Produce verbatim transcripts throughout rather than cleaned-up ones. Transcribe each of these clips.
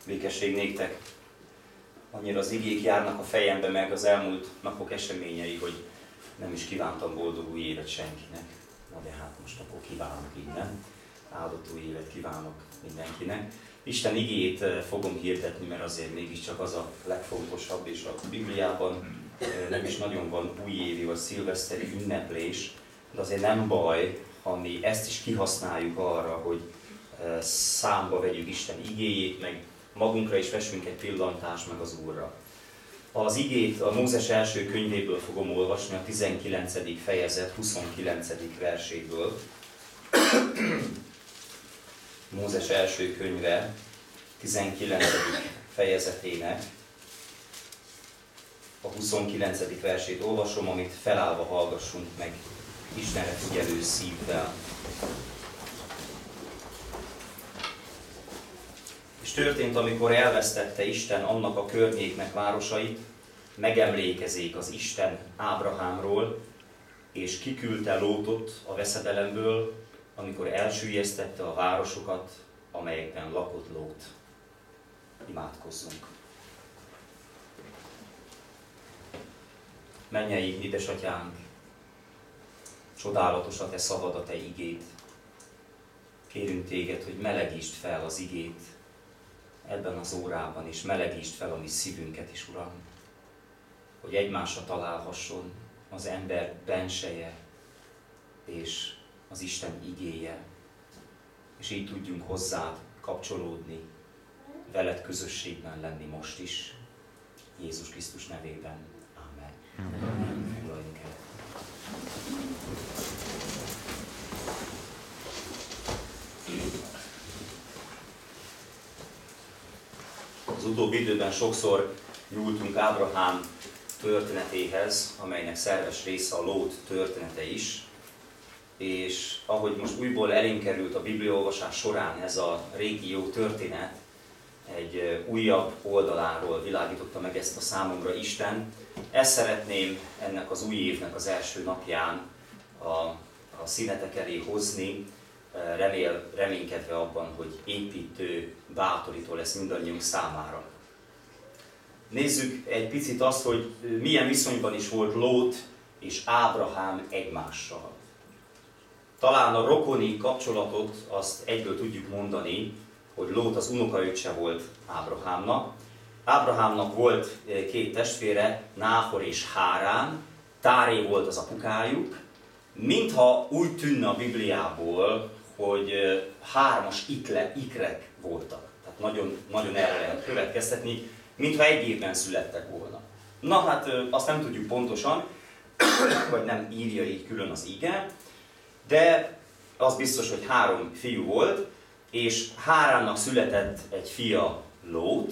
Békesség néktek! Annyira az igék járnak a fejembe, meg az elmúlt napok eseményei, hogy nem is kívántam boldog új évet senkinek. Na de hát most akkor kívánok innen. Áldott új évet kívánok mindenkinek. Isten igéjét fogom hirdetni, mert azért mégiscsak az a legfontosabb, és a Bibliában nem is nagyon van újévi vagy szilveszteri ünneplés, de azért nem baj, ha mi ezt is kihasználjuk arra, hogy számba vegyük Isten igéjét, meg magunkra is vessünk egy pillantást meg az Úrra. Az igét a Mózes első könyvéből fogom olvasni, a tizenkilencedik fejezet huszonkilencedik verséből. Mózes első könyve tizenkilencedik fejezetének a huszonkilencedik versét olvasom, amit felállva hallgassunk meg Istenre figyelő szívvel. És történt, amikor elvesztette Isten annak a környéknek városait, megemlékezék az Isten Ábrahámról, és kiküldte Lótot a veszedelemből, amikor elsüllyesztette a városokat, amelyekben lakott Lót. Imádkozzunk! Mennyei édesatyánk, csodálatos a te szavad, a te igéd. Kérünk téged, hogy melegítsd fel az igét ebben az órában, és melegítsd fel a mi szívünket is, Uram, hogy egymásra találhasson az ember benseje és az Isten igéje, és így tudjunk hozzád kapcsolódni, veled közösségben lenni most is, Jézus Krisztus nevében. Amen. Amen. Foglaljunk el. Az utóbbi időben sokszor nyúltunk Ábrahám történetéhez, amelynek szerves része a Lót története is, és ahogy most újból elénk került a bibliaolvasás során ez a régi jó történet, egy újabb oldaláról világította meg ezt a számomra Isten. Ezt szeretném ennek az új évnek az első napján a, a színetek elé hozni, remél, reménykedve abban, hogy építő, bátorító lesz mindannyiunk számára. Nézzük egy picit azt, hogy milyen viszonyban is volt Lót és Ábrahám egymással. Talán a rokoni kapcsolatot azt egyből tudjuk mondani, hogy Lót az unokaöccse volt Ábrahámnak. Ábrahámnak volt két testvére, Náhor és Hárán, Táré volt az apukájuk. Mintha úgy tűnne a Bibliából, hogy hármas ikle, ikrek voltak. Tehát nagyon, nagyon erre lehet következtetni, mintha egy évben születtek volna. Na hát azt nem tudjuk pontosan, vagy nem írja így külön az ige, de az biztos, hogy három fiú volt, és Háránnak született egy fia, Lót,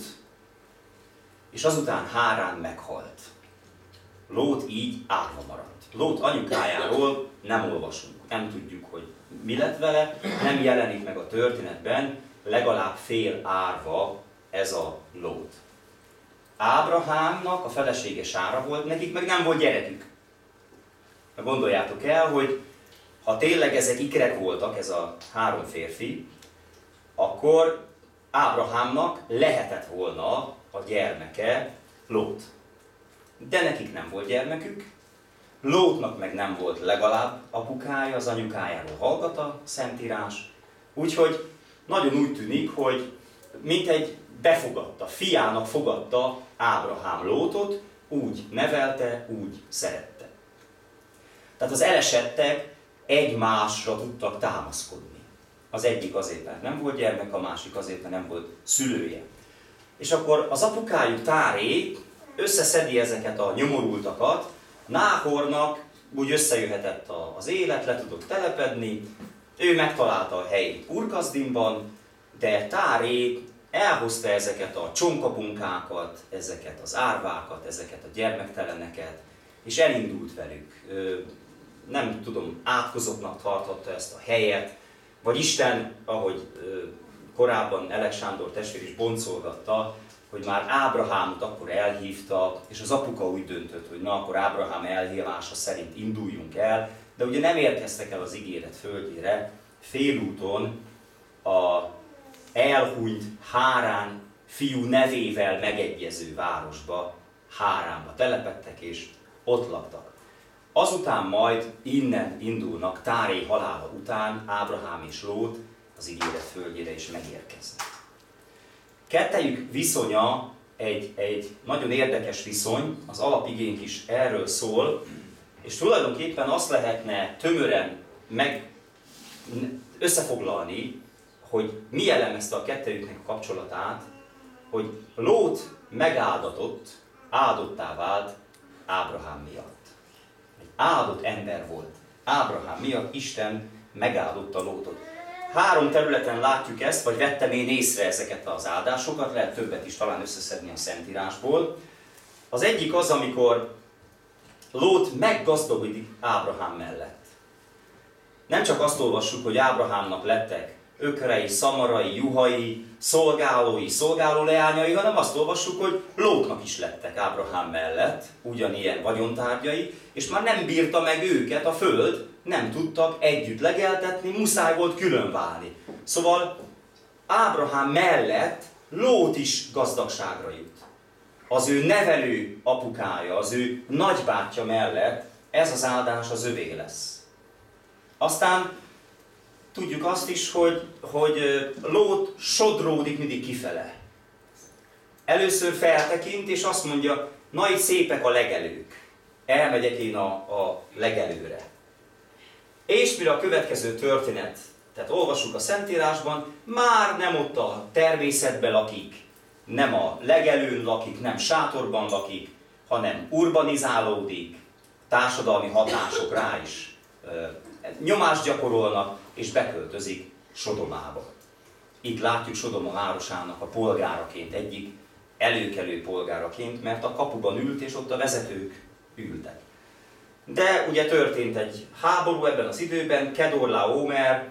és azután Hárán meghalt. Lót így árva maradt. Lót anyukájáról nem olvasunk, nem tudjuk, hogy mi lett vele, nem jelenik meg a történetben, legalább fél árva ez a Lót. Ábrahámnak a felesége Sára volt, nekik meg nem volt gyerekük. Gondoljátok el, hogy ha tényleg ezek ikrek voltak, ez a három férfi, akkor Ábrahámnak lehetett volna a gyermeke Lót. De nekik nem volt gyermekük, Lótnak meg nem volt legalább apukája, az anyukájáról hallgat a Szentírás, úgyhogy nagyon úgy tűnik, hogy mintegy befogadta, fiának fogadta Ábrahám Lótot, úgy nevelte, úgy szerette. Tehát az elesettek egymásra tudtak támaszkodni. Az egyik azért, mert nem volt gyermek, a másik azért, mert nem volt szülője. És akkor az apukájuk Táré összeszedi ezeket a nyomorultakat, Náhornak úgy összejöhetett az élet, le tudott telepedni, ő megtalálta a helyét Ur-Kasdimban, de Táré elhozta ezeket a csonkapunkákat, ezeket az árvákat, ezeket a gyermekteleneket, és elindult velük. Nem tudom, átkozottnak tartotta ezt a helyet, vagy Isten, ahogy korábban Elek Sándor testvér is boncolgatta, hogy már Ábrahámot akkor elhívta, és az apuka úgy döntött, hogy na, akkor Ábrahám elhívása szerint induljunk el, de ugye nem érkeztek el az ígéret földjére, félúton a elhunyt Hárán fiú nevével megegyező városba, Háránba telepedtek, és ott laktak. Azután majd innen indulnak, Táré halála után Ábrahám és Lót az ígéret földjére is megérkeznek. Kettejük viszonya egy, egy nagyon érdekes viszony, az alapigénk is erről szól, és tulajdonképpen azt lehetne tömören meg összefoglalni, hogy mi jellemezte a kettejüknek a kapcsolatát, hogy Lót megáldatott, áldottá vált Ábrahám miatt. Egy áldott ember volt. Ábrahám miatt Isten megáldotta Lótot. Három területen látjuk ezt, vagy vettem én észre ezeket az áldásokat, lehet többet is talán összeszedni a Szentírásból. Az egyik az, amikor Lót meggazdagodik Ábrahám mellett. Nem csak azt olvassuk, hogy Ábrahámnak lettek ökrei, szamarai, juhai, szolgálói, szolgálóleányai, hanem azt olvassuk, hogy Lótnak is lettek Ábrahám mellett ugyanilyen vagyontárgyai, és már nem bírta meg őket a föld, nem tudtak együtt legeltetni, muszáj volt külön válni. Szóval Ábrahám mellett Lót is gazdagságra jut. Az ő nevelő apukája, az ő nagybátyja mellett ez az áldás az övé lesz. Aztán tudjuk azt is, hogy, hogy Lót sodródik mindig kifele. Először feltekint, és azt mondja, na itt szépek a legelők. Elmegyek én a, a legelőre. És mire a következő történet, tehát olvassuk a Szentírásban, már nem ott a természetben lakik, nem a legelőn lakik, nem sátorban lakik, hanem urbanizálódik, társadalmi hatások rá is nyomást gyakorolnak, és beköltözik Sodomába. Itt látjuk Sodoma városának a polgáraként, egyik előkelő polgáraként, mert a kapuban ült, és ott a vezetők ültek. De ugye történt egy háború ebben az időben, Kedorlaomer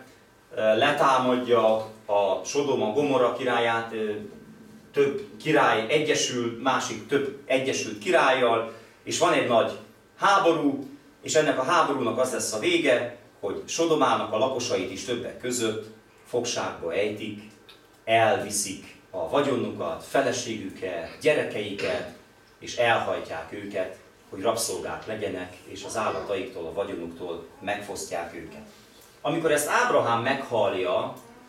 letámadja a Sodoma Gomorra királyát, több király egyesül, másik több egyesült királlyal, és van egy nagy háború, és ennek a háborúnak az lesz a vége, hogy Sodomának a lakosait is többek között fogságba ejtik, elviszik a vagyonukat, feleségüket, gyerekeiket, és elhajtják őket, hogy rabszolgák legyenek, és az állataiktól, a vagyonuktól megfosztják őket. Amikor ezt Ábrahám meghallja,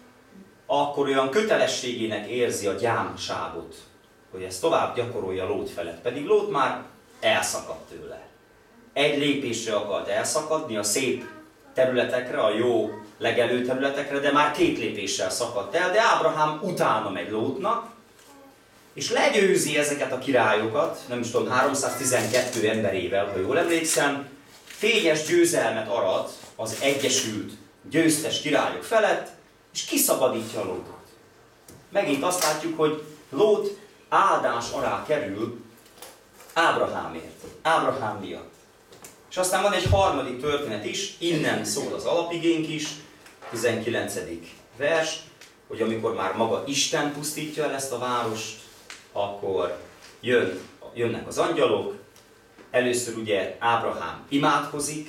akkor olyan kötelességének érzi a gyámságot, hogy ezt tovább gyakorolja Lót felett, pedig Lót már elszakadt tőle. Egy lépésre akart elszakadni a szép területekre, a jó legelő területekre, de már két lépéssel szakadt el, de Ábrahám utána megy Lótnak, és legyőzi ezeket a királyokat, nem is tudom, háromszáztizenkettő emberével, ha jól emlékszem, fényes győzelmet arat az egyesült, győztes királyok felett, és kiszabadítja Lótot. Megint azt látjuk, hogy Lót áldás alá kerül Ábrahámért, Ábrahám miatt. És aztán van egy harmadik történet is, innen szól az alapigénk is, tizenkilencedik vers, hogy amikor már maga Isten pusztítja el ezt a várost, akkor jön, jönnek az angyalok, először ugye Ábrahám imádkozik,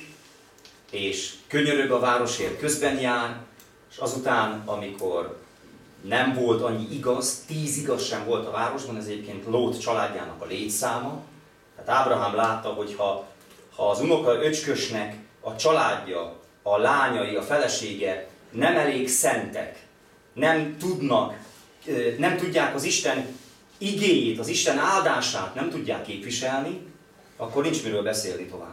és könyörög a városért, közben jár, és azután, amikor nem volt annyi igaz, tíz igaz sem volt a városban, ez egyébként Lót családjának a létszáma, tehát Ábrahám látta, hogy ha, ha az unoka öcskösnek a családja, a lányai, a felesége nem elég szentek, nem tudnak, nem tudják az Isten igéjét, az Isten áldását nem tudják képviselni, akkor nincs miről beszélni tovább.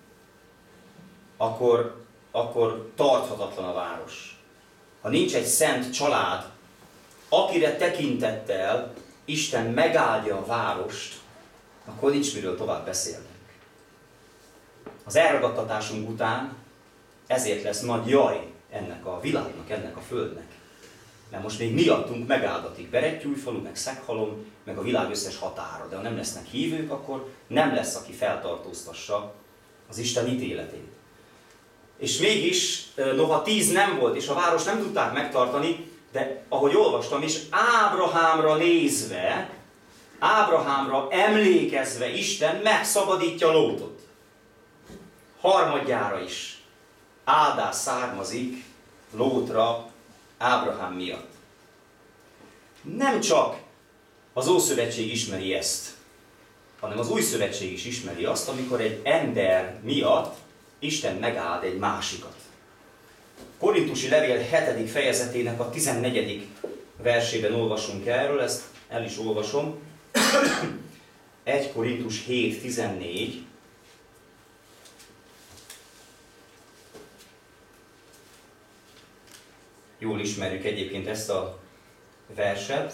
Akkor, akkor tarthatatlan a város. Ha nincs egy szent család, akire tekintettel Isten megáldja a várost, akkor nincs miről tovább beszélnünk. Az elragadtatásunk után ezért lesz nagy jaj ennek a világnak, ennek a földnek. Mert most még miattunk megáldatik Berettyújfalu, meg Szeghalom, meg a világ összes határa. De ha nem lesznek hívők, akkor nem lesz, aki feltartóztassa az Isten ítéletét. És mégis, noha tíz nem volt, és a város nem tudták megtartani, de ahogy olvastam is, Ábrahámra nézve, Ábrahámra emlékezve Isten megszabadítja Lótot. Harmadjára is áldás származik Lótra Ábrahám miatt. Nem csak az Ószövetség ismeri ezt, hanem az Új Szövetség is ismeri azt, amikor egy ember miatt Isten megáld egy másikat. Korintusi levél hetedik fejezetének a tizennegyedik versében olvasunk erről, ezt el is olvasom. egy Korintus hét tizennégy. Jól ismerjük egyébként ezt a verset.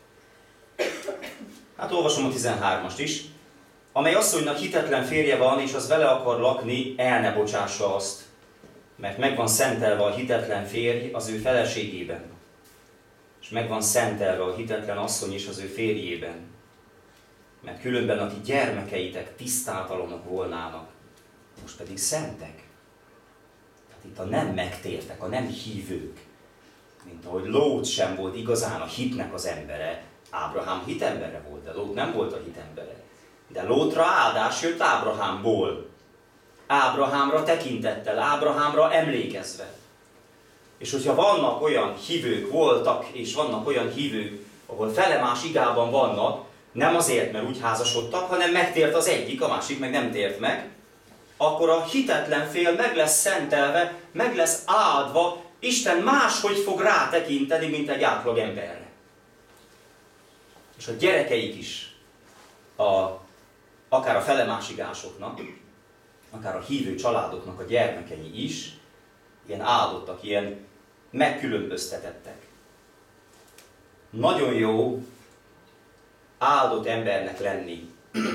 Hát olvasom a tizenhármast is. Amely asszonynak hitetlen férje van, és az vele akar lakni, el ne bocsássa azt. Mert meg van szentelve a hitetlen férj az ő feleségében. És meg van szentelve a hitetlen asszony is az ő férjében. Mert különben a ti gyermekeitek tisztátalanok volnának, most pedig szentek. Tehát itt a nem megtértek, a nem hívők, mint ahogy Lót sem volt igazán a hitnek az embere. Ábrahám hitembere volt, de Lót nem volt a hitembere. De Lótra áldás jött Ábrahámból. Ábrahámra tekintettel, Ábrahámra emlékezve. És hogyha vannak olyan hívők voltak, és vannak olyan hívők, ahol felemás igában vannak, nem azért, mert úgy házasodtak, hanem megtért az egyik, a másik meg nem tért meg, akkor a hitetlen fél meg lesz szentelve, meg lesz áldva, Isten máshogy fog rátekinteni, mint egy átlag emberre. És a gyerekeik is, a, akár a felemásigásoknak, akár a hívő családoknak a gyermekei is, ilyen áldottak, ilyen megkülönböztetettek. Nagyon jó áldott embernek lenni.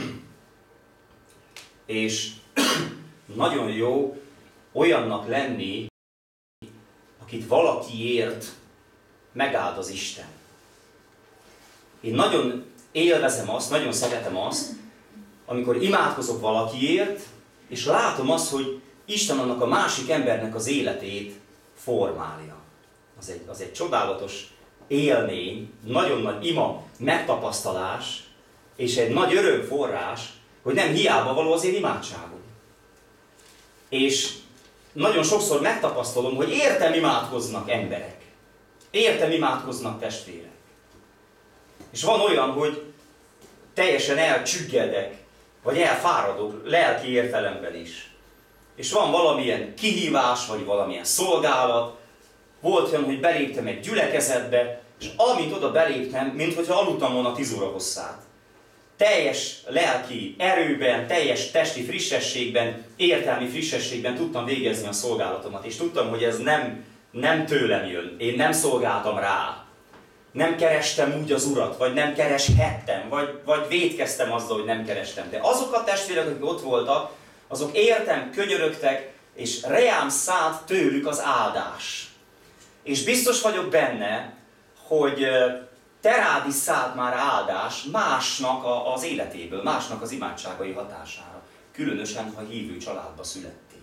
És nagyon jó olyannak lenni, akit valakiért megáld az Isten. Én nagyon élvezem azt, nagyon szeretem azt, amikor imádkozok valakiért, és látom azt, hogy Isten annak a másik embernek az életét formálja. Az egy, az egy csodálatos élmény, nagyon nagy ima megtapasztalás, és egy nagy örömforrás, hogy nem hiába való az én imádságom. És nagyon sokszor megtapasztalom, hogy értem imádkoznak emberek. Értem imádkoznak testvérek. És van olyan, hogy teljesen elcsüggedek, vagy elfáradok lelki értelemben is. És van valamilyen kihívás, vagy valamilyen szolgálat. Volt olyan, hogy beléptem egy gyülekezetbe, és amint oda beléptem, minthogyha aludtam volna tíz óra hosszát. Teljes lelki erőben, teljes testi frissességben, értelmi frissességben tudtam végezni a szolgálatomat. És tudtam, hogy ez nem, nem tőlem jön. Én nem szolgáltam rá. Nem kerestem úgy az Urat, vagy nem kereshettem, vagy, vagy vétkeztem azzal, hogy nem kerestem. De azok a testvérek, akik ott voltak, azok értem, könyörögtek, és reám szállt tőlük az áldás. És biztos vagyok benne, hogy te rád is szállt már áldás másnak a, az életéből, másnak az imádságai hatására. Különösen, ha hívő családba születtél.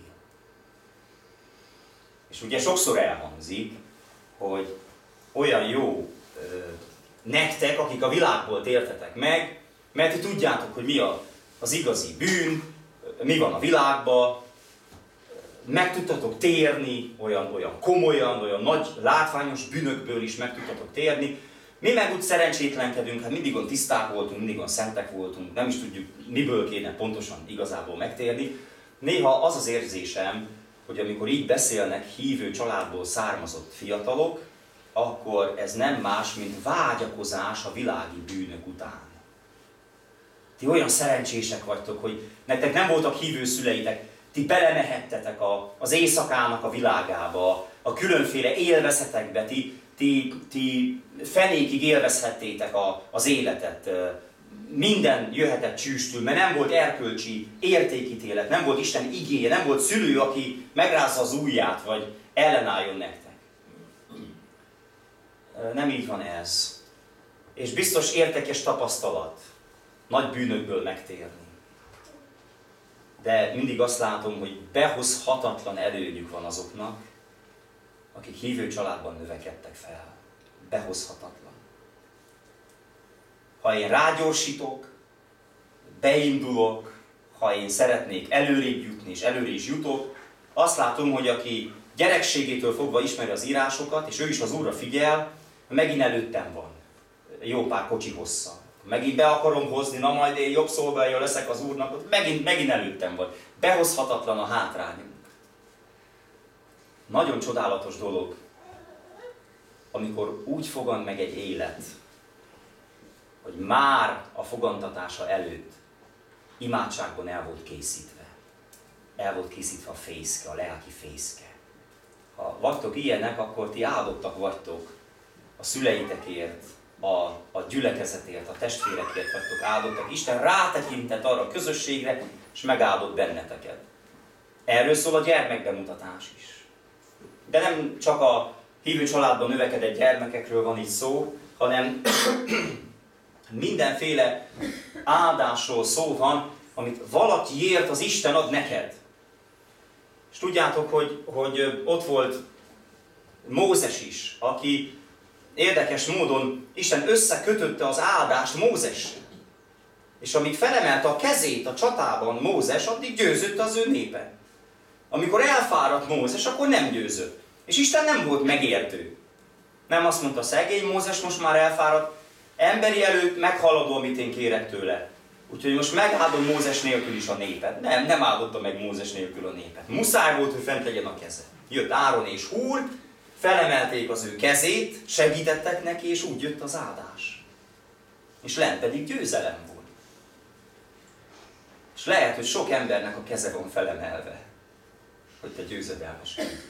És ugye sokszor elhangzik, hogy olyan jó nektek, akik a világból tértetek meg, mert ti tudjátok, hogy mi a, az igazi bűn, mi van a világban, meg tudtatok térni olyan, olyan komolyan, olyan nagy látványos bűnökből is meg tudtatok térni. Mi meg úgy szerencsétlenkedünk, hát mindig olyan tiszták voltunk, mindig olyan szentek voltunk, nem is tudjuk, miből kéne pontosan igazából megtérni. Néha az az érzésem, hogy amikor így beszélnek hívő családból származott fiatalok, akkor ez nem más, mint vágyakozás a világi bűnök után. Ti olyan szerencsések vagytok, hogy nektek nem voltak hívő szüleitek, ti belemehettetek a, az éjszakának a világába, a különféle élvezetekbe, ti, ti, ti fenékig élvezhettétek a, az életet. Minden jöhetett csüstül, mert nem volt erkölcsi értékítélet, nem volt Isten igéje, nem volt szülő, aki megrázza az ujját, vagy ellenálljon nektek. Nem így van ez. És biztos értékes tapasztalat nagy bűnökből megtérni. De mindig azt látom, hogy behozhatatlan előnyük van azoknak, akik hívő családban növekedtek fel. Behozhatatlan. Ha én rágyorsítok, beindulok, ha én szeretnék előrébb jutni, és előre is jutok, azt látom, hogy aki gyerekségétől fogva ismeri az írásokat, és ő is az Úrra figyel, megint előttem van. Jó pár kocsi hosszal. Megint be akarom hozni, na majd én jobb szolgálja leszek az Úrnak, megint, megint előttem vagy. Behozhatatlan a hátrányunk. Nagyon csodálatos dolog, amikor úgy fogant meg egy élet, hogy már a fogantatása előtt imádságban el volt készítve. El volt készítve a fészke, a lelki fészke. Ha vagytok ilyenek, akkor ti áldottak vagytok a szüleitekért, a, a gyülekezetért, a testvérekért vagytok áldottak. Isten rátekintett arra a közösségre, és megáldott benneteket. Erről szól a gyermekbemutatás is. De nem csak a hívő családban növekedett gyermekekről van itt szó, hanem mindenféle áldásról szó van, amit valakiért az Isten ad neked. És tudjátok, hogy, hogy ott volt Mózes is, aki érdekes módon Isten összekötötte az áldást Mózessel. És amíg felemelte a kezét a csatában Mózes, addig győzött az ő népe. Amikor elfáradt Mózes, akkor nem győzött. És Isten nem volt megértő. Nem azt mondta, szegény Mózes most már elfáradt, emberi előtt meghaladó, amit én kérek tőle. Úgyhogy most megáldom Mózes nélkül is a népet. Nem, nem áldotta meg Mózes nélkül a népet. Muszáj volt, hogy fent legyen a keze. Jött Áron és Húr, felemelték az ő kezét, segítettek neki, és úgy jött az áldás. És lent pedig győzelem volt. És lehet, hogy sok embernek a keze van felemelve, hogy te győzedelmes vagy.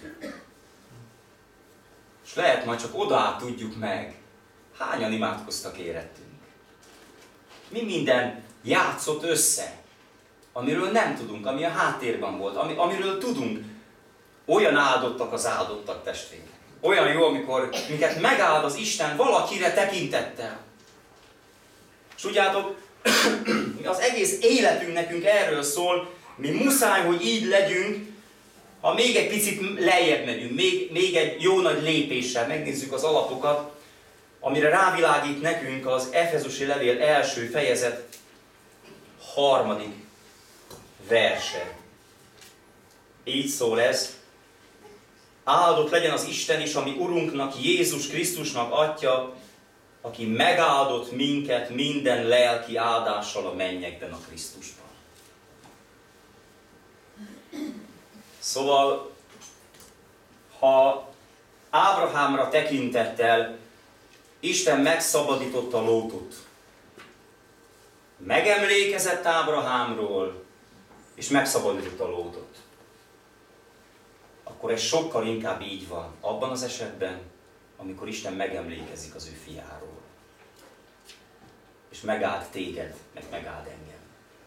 És lehet, majd csak oda át tudjuk meg, hányan imádkoztak érettünk. Mi minden játszott össze, amiről nem tudunk, ami a háttérben volt, ami, amiről tudunk. Olyan áldottak az áldottak, testvérek. Olyan jó, amikor minket megáld az Isten valakire tekintettel. És tudjátok, az egész életünk nekünk erről szól, mi muszáj, hogy így legyünk, ha még egy picit lejjebb megyünk, még, még egy jó nagy lépéssel megnézzük az alapokat, amire rávilágít nekünk az Efezusi levél első fejezet harmadik verse. Így szól ez: áldott legyen az Isten is, ami Urunknak, Jézus Krisztusnak Atya, aki megáldott minket minden lelki áldással a mennyekben a Krisztusban. Szóval, ha Ábrahámra tekintettel Isten megszabadította Lótot, megemlékezett Ábrahámról, és megszabadította Lótot, akkor ez sokkal inkább így van abban az esetben, amikor Isten megemlékezik az ő fiáról. És megáld téged, meg megáld engem.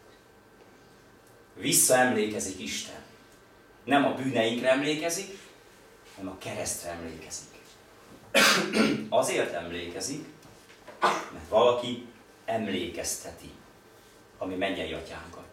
Visszaemlékezik Isten. Nem a bűneinkre emlékezik, hanem a keresztre emlékezik. Azért emlékezik, mert valaki emlékezteti a mi mennyei atyánkat.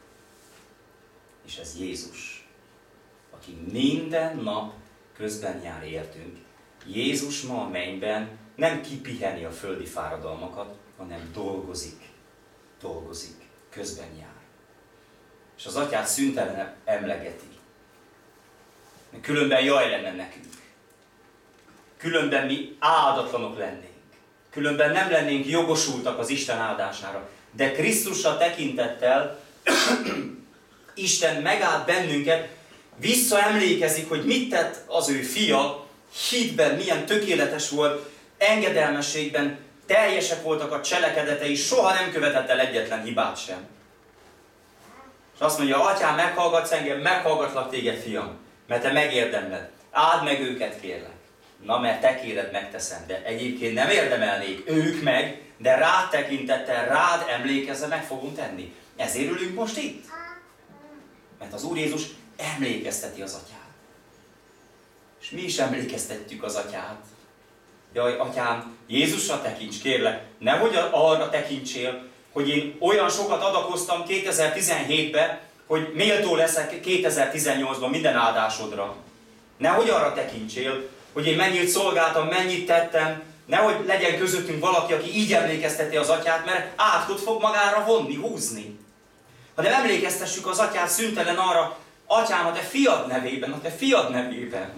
És ez Jézus, aki minden nap közben jár értünk. Jézus ma a mennyben nem kipiheni a földi fáradalmakat, hanem dolgozik. Dolgozik, közben jár. És az atyát szüntelen emlegeti. Különben jaj lenne nekünk. Különben mi áldatlanok lennénk. Különben nem lennénk jogosultak az Isten áldására. De Krisztusra tekintettel Isten megáld bennünket, visszaemlékezik, hogy mit tett az ő fia, hitben milyen tökéletes volt, engedelmességben teljesek voltak a cselekedetei, soha nem követett el egyetlen hibát sem. És azt mondja, atyám, meghallgatsz engem, meghallgatlak téged, fiam, mert te megérdemled. Áld meg őket, kérlek. Na, mert te kéred, megteszem, de egyébként nem érdemelnék ők meg, de rád tekintettel, rád emlékezve meg fogunk tenni. Ezért ülünk most itt. Mert az Úr Jézus emlékezteti az atyát. És mi is emlékeztetjük az atyát. Jaj, atyám, Jézusra tekints, kérlek, nehogy arra tekintsél, hogy én olyan sokat adakoztam kétezer-tizenhétben, hogy méltó leszek kétezer-tizennyolcban minden áldásodra. Nehogy arra tekintsél, hogy én mennyit szolgáltam, mennyit tettem, nehogy legyen közöttünk valaki, aki így emlékezteti az atyát, mert átkot fog magára vonni, húzni. Hanem emlékeztessük az atyát szüntelen arra, atyám, a te fiad nevében, a te fiad nevében.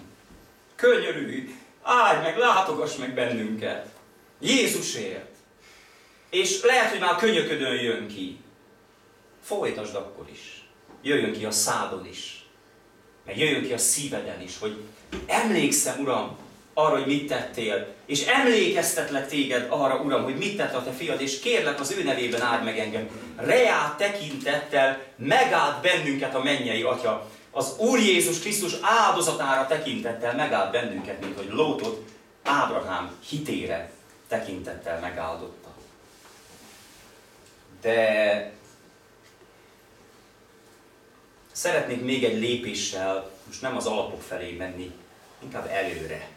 Könyörülj, állj meg, látogass meg bennünket. Jézusért. és lehet, hogy már könyöködön jön ki. Folytasd akkor is. Jöjjön ki a szádon is. Meg jöjjön ki a szíveden is, hogy emlékszem, Uram, arra, hogy mit tettél, és emlékeztetlek téged arra, Uram, hogy mit tett a te fiad, és kérlek, az ő nevében áld meg engem. Reál tekintettel megáld bennünket a mennyei Atya. Az Úr Jézus Krisztus áldozatára tekintettel megáld bennünket, mint hogy Lótot Ábrahám hitére tekintettel megáldotta. De szeretnék még egy lépéssel, most nem az alapok felé menni, inkább előre.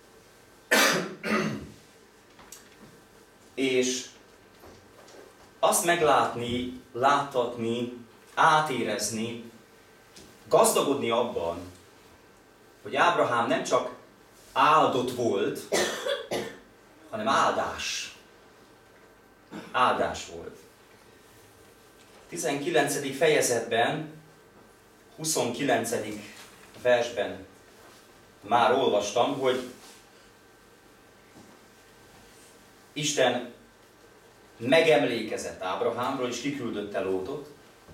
És azt meglátni, láttatni, átérezni, gazdagodni abban, hogy Ábrahám nem csak áldott volt, hanem áldás. Áldás volt. tizenkilencedik fejezetben, huszonkilencedik versben már olvastam, hogy Isten megemlékezett Ábrahámról, és kiküldötte Lótot.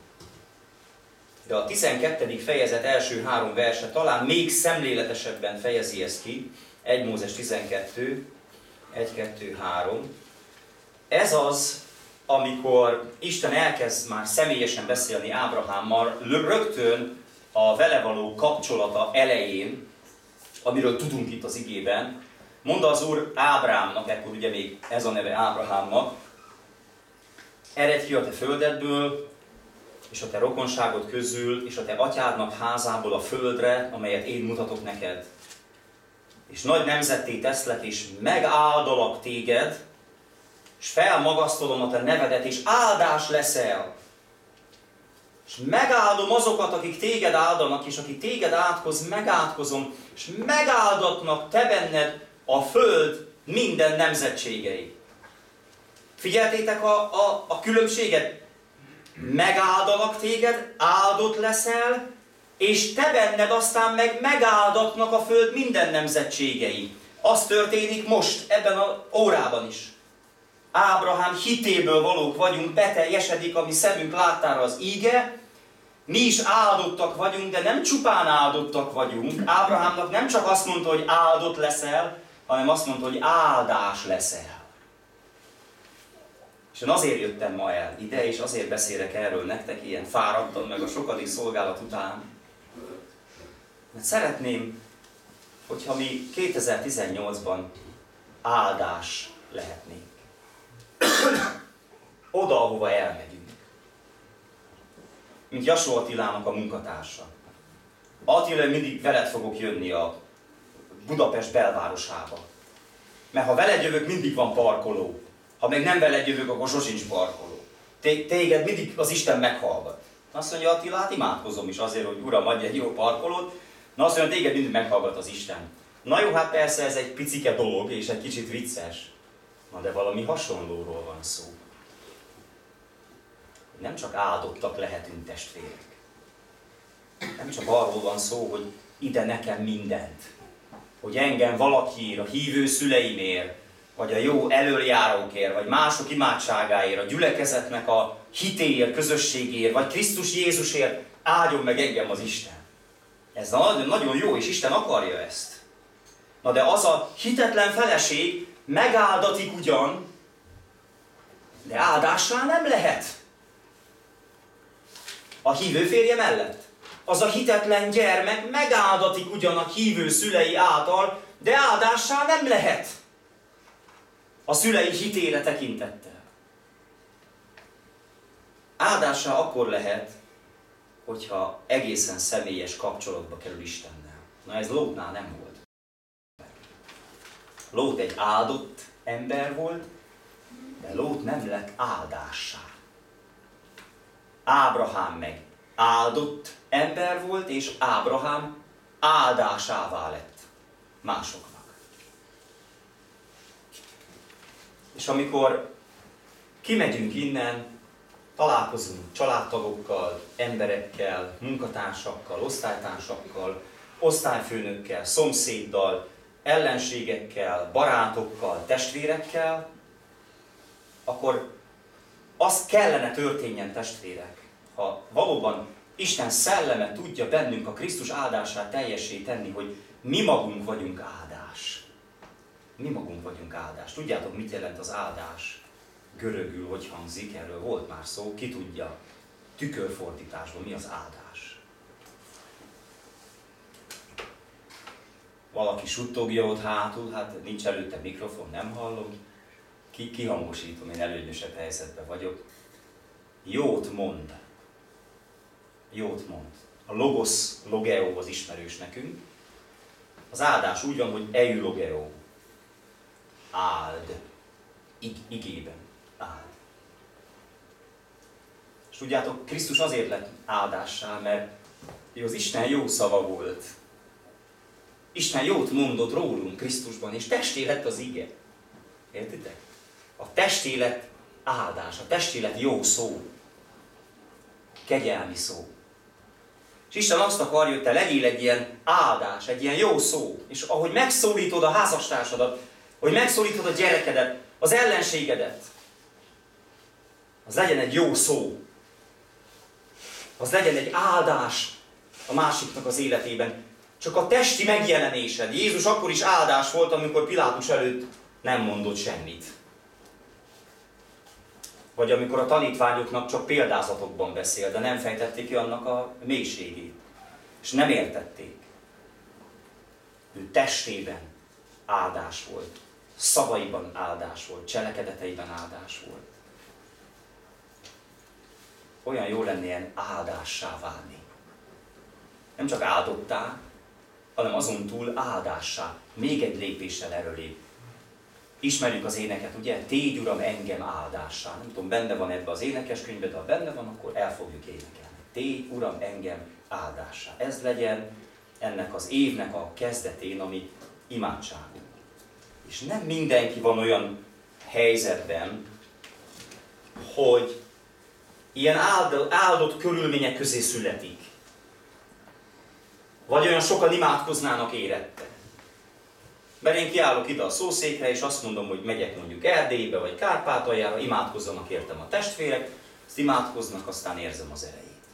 De a tizenkettedik fejezet első három verse talán még szemléletesebben fejezi ezt ki. egy Mózes tizenkettő, egy, kettő, három. Ez az, amikor Isten elkezd már személyesen beszélni Ábrahámmal, rögtön a vele való kapcsolata elején, amiről tudunk itt az igében, mondta az Úr Ábrámnak, ekkor ugye még ez a neve Ábrahámnak, eredj ki a te földedből, és a te rokonságod közül, és a te atyádnak házából a földre, amelyet én mutatok neked. És nagy nemzetté teszlek, és megáldalak téged, és felmagasztolom a te nevedet, és áldás leszel. És megáldom azokat, akik téged áldanak, és akik téged átkoz, megátkozom, és megáldatnak te benned a föld minden nemzetségei. Figyeltétek a, a, a különbséget? Megáldalak téged, áldott leszel, és te benned aztán meg megáldatnak a föld minden nemzetségei. Az történik most, ebben az órában is. Ábrahám hitéből valók vagyunk, beteljesedik, ami szemünk láttára az íge. Mi is áldottak vagyunk, de nem csupán áldottak vagyunk. Ábrahámnak nem csak azt mondta, hogy áldott leszel, hanem azt mondta, hogy áldás leszel. És én azért jöttem ma el ide, és azért beszélek erről nektek ilyen fáradtan, meg a sokadik szolgálat után. Mert szeretném, hogyha mi kétezer-tizennyolcban áldás lehetnénk. Oda, ahova elmegyünk. Mint Jasó Attilának a munkatársa. Attila, mindig veled fogok jönni a Budapest belvárosába. Mert ha veled jövök, mindig van parkoló. Ha meg nem veled jövök, akkor sosincs parkoló. Téged mindig az Isten meghallgat. Azt mondja Attila, hát imádkozom is azért, hogy Uram, adj egy jó parkolót. Na azt mondja, téged mindig meghallgat az Isten. Na jó, hát persze ez egy picike dolog, és egy kicsit vicces. Na de valami hasonlóról van szó. Nem csak áldottak lehetünk, testvérek. Nem csak arról van szó, hogy ide nekem mindent. Hogy engem valakiért, a hívő szüleimért, vagy a jó elöljárókért, vagy mások imádságáért, a gyülekezetnek a hitéért, közösségért, vagy Krisztus Jézusért áldjon meg engem az Isten. Ez nagyon, nagyon jó, és Isten akarja ezt. Na de az a hitetlen feleség megáldatik ugyan, de áldássá nem lehet. A hívő férje mellett. Az a hitetlen gyermek megáldatik ugyan a hívő szülei által, de áldássá nem lehet. A szülei hitére tekintettel. Áldássá akkor lehet, hogyha egészen személyes kapcsolatba kerül Istennel. Na ez Lótnál nem volt. Lót egy áldott ember volt, de Lót nem lett áldássá. Ábrahám meg áldott ember volt, és Ábrahám áldásává lett másoknak. És amikor kimegyünk innen, találkozunk családtagokkal, emberekkel, munkatársakkal, osztálytársakkal, osztályfőnökkel, szomszéddal, ellenségekkel, barátokkal, testvérekkel, akkor az kellene történjen, testvérek, ha valóban Isten szelleme tudja bennünk a Krisztus áldását teljessé tenni, hogy mi magunk vagyunk áldás. Mi magunk vagyunk áldás. Tudjátok, mit jelent az áldás? Görögül hogy hangzik, erről volt már szó, ki tudja, tükörfordításban mi az áldás. Valaki suttogja ott hátul, hát nincs előtte mikrofon, nem hallom. Ki, kihangosítom, én előnyösebb helyzetben vagyok. Jót mond. Jót mond. A logosz, logeo az ismerős nekünk. Az áldás úgy van, hogy eulogeo. Áld. Ig, igében. Áld. És tudjátok, Krisztus azért lett áldássá, mert ő az Isten jó szava volt. Isten jót mondott rólunk Krisztusban, és testé lett az ige. Értitek? A testélet áldás, a testélet jó szó. Kegyelmi szó. És Isten azt akarja, hogy te legyél egy ilyen áldás, egy ilyen jó szó. És ahogy megszólítod a házastársadat, hogy megszólítod a gyerekedet, az ellenségedet, az legyen egy jó szó. Az legyen egy áldás a másiknak az életében. Csak a testi megjelenésed. Jézus akkor is áldás volt, amikor Pilátus előtt nem mondott semmit. Vagy amikor a tanítványoknak csak példázatokban beszél, de nem fejtették ki annak a mélységét. És nem értették. Ő testében áldás volt. Szavaiban áldás volt. Cselekedeteiben áldás volt. Olyan jó lenne ilyen áldássá válni. Nem csak áldottá, hanem azon túl áldássá. Még egy lépéssel erőlébb. Ismerjük az éneket, ugye? Tégy, Uram, engem áldássá. Nem tudom, benne van ebbe az énekeskönyvben, de ha benne van, akkor el fogjuk énekelni. Tégy, Uram, engem áldássá. Ez legyen ennek az évnek a kezdetén, ami imádságunk. És nem mindenki van olyan helyzetben, hogy ilyen áldott, áldott körülmények közé születik. Vagy olyan sokan imádkoznának érette. Mert én kiállok ide a szószékre, és azt mondom, hogy megyek mondjuk Erdélybe, vagy Kárpátaljára, imádkozzanak értem a testvérek, ezt imádkoznak, aztán érzem az erejét.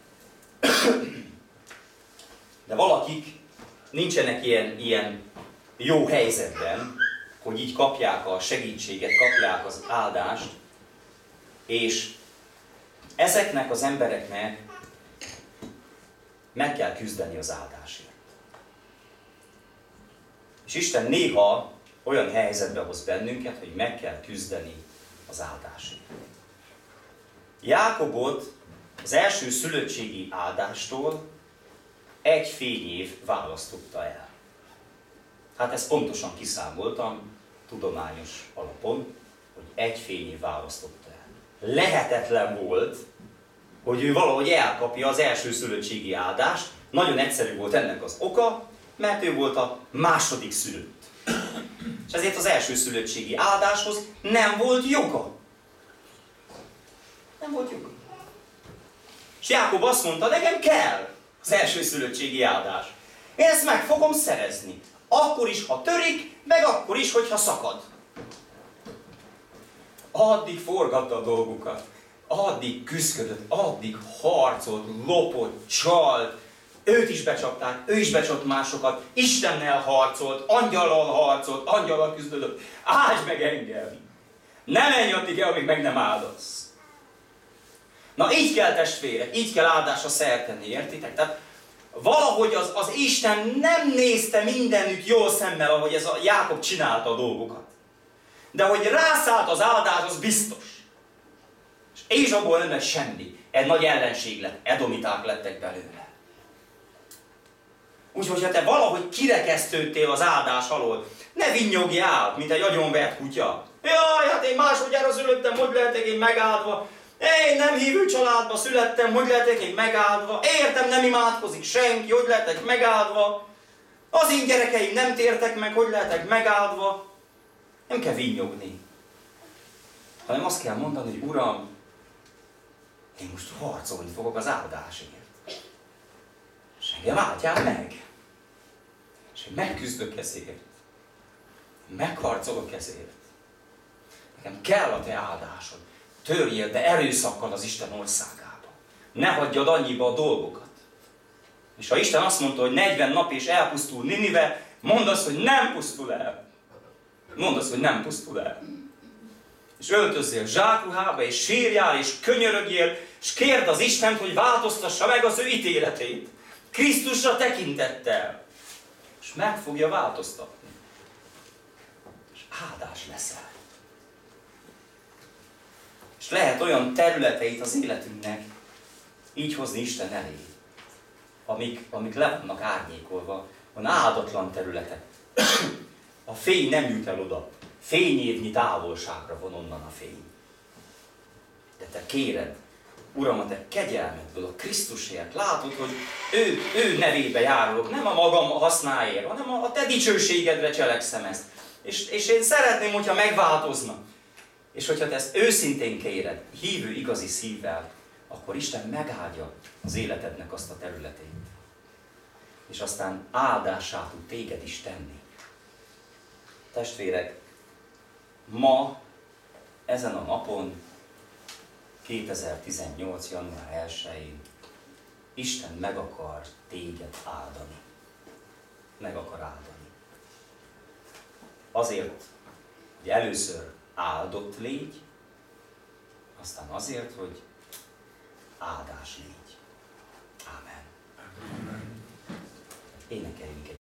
De valakik nincsenek ilyen, ilyen jó helyzetben, hogy így kapják a segítséget, kapják az áldást, és ezeknek az embereknek meg kell küzdeni az áldásért. És Isten néha olyan helyzetbe hoz bennünket, hogy meg kell küzdeni az áldásért. Jákobot az első szülöttségi áldástól egy fényév választotta el. Hát ezt pontosan kiszámoltam, tudományos alapon, hogy egy fényév választotta el. Lehetetlen volt, hogy ő valahogy elkapja az első szülöttségi áldást. Nagyon egyszerű volt ennek az oka, mert ő volt a második szülött. És ezért az első szülöttségi áldáshoz nem volt joga. Nem volt joga. És Jákob azt mondta, nekem kell az első szülöttségi áldás. Én ezt meg fogom szerezni. Akkor is, ha törik, meg akkor is, hogyha szakad. Addig forgatta a dolgokat. Addig küszködött, addig harcolt, lopott, csalt. Őt is becsapták, ő is becsapott másokat, Istennel harcolt, angyallal harcolt, angyallal küzdött. Áldj meg engem! Ne menj addig el, amíg meg nem áldasz. Na így kell, testvérek, így kell áldásra szert tenni, értitek? Tehát valahogy az, az Isten nem nézte mindenütt jól szemmel, ahogy ez a Jákob csinálta a dolgokat. De hogy rászállt az áldás, az biztos. És abból nem lett semmi. Egy nagy ellenség lett, edomiták lettek belőle. Úgyhogy, ha te valahogy kirekesztődtél az áldás alól, ne vinyogjál, mint egy agyonvert kutya. Jaj, hát én másodjára születtem, hogy lehetek én megáldva? Én nem hívő családba születtem, hogy lehetek én megáldva? Értem, nem imádkozik senki, hogy lehetek megáldva? Az én gyerekeim nem tértek meg, hogy lehetek megáldva? Nem kell vinnyogni. Hanem azt kell mondani, hogy Uram, én most harcolni fogok az áldásért. És engem áldjál meg. És én megküzdök ezért. Megharcolok ezért. Nekem kell a te áldásod. Törjél, de erőszakkal az Isten országába. Ne hagyjad annyiba a dolgokat. És ha Isten azt mondta, hogy negyven nap és elpusztul Ninive, mondd azt, hogy nem pusztul el. Mondd azt, hogy nem pusztul el. És öltözzél zsákruhába, és sírjál, és könyörögjél, és kérd az Istent, hogy változtassa meg az ő ítéletét. Krisztusra tekintettel. És meg fogja változtatni. És áldás leszel. És lehet olyan területeit az életünknek így hozni Isten elé, amik, amik le vannak árnyékolva, van áldatlan területek. A fény nem jut el oda. Fényévnyi távolságra van onnan a fény. De te kéred, Uram, a te kegyelmedből, a Krisztusért látod, hogy ő, ő nevébe járulok, nem a magam hasznáért, hanem a te dicsőségedre cselekszem ezt. És, és én szeretném, hogyha megváltozna. És hogyha te ezt őszintén kéred, hívő igazi szívvel, akkor Isten megáldja az életednek azt a területét. És aztán áldásá tud téged is tenni. Testvérek, ma, ezen a napon, kétezer-tizennyolc. január elsején Isten meg akar téged áldani. Meg akar áldani. Azért, hogy először áldott légy, aztán azért, hogy áldás légy. Ámen. Énekeljünk egy